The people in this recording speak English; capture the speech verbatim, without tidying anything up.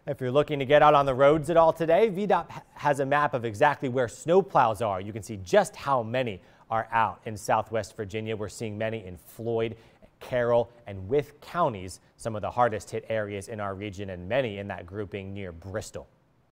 If you're looking to get out on the roads at all today, V DOT has a map of exactly where snow plows are. You can see just how many are out in Southwest Virginia. We're seeing many in Floyd, Carroll, and Wythe counties, some of the hardest hit areas in our region, and many in that grouping near Bristol.